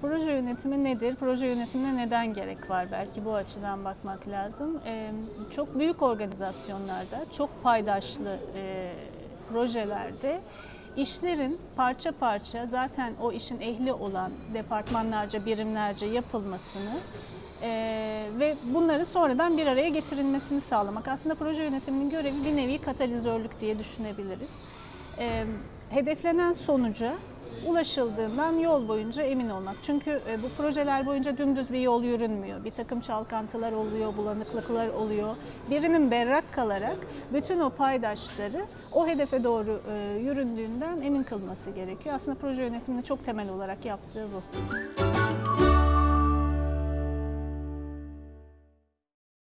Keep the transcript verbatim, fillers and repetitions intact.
Proje yönetimi nedir? Proje yönetimine neden gerek var? Belki bu açıdan bakmak lazım. Ee, çok büyük organizasyonlarda, çok paydaşlı e, projelerde işlerin parça parça zaten o işin ehli olan departmanlarca, birimlerce yapılmasını e, ve bunları sonradan bir araya getirilmesini sağlamak. Aslında proje yönetiminin görevi bir nevi katalizörlük diye düşünebiliriz. E, hedeflenen sonuca ulaşıldığından yol boyunca emin olmak. Çünkü bu projeler boyunca dümdüz bir yol yürünmüyor. Bir takım çalkantılar oluyor, bulanıklıklar oluyor. Birinin berrak kalarak bütün o paydaşları o hedefe doğru yüründüğünden emin kılması gerekiyor. Aslında proje yönetiminde çok temel olarak yaptığı bu.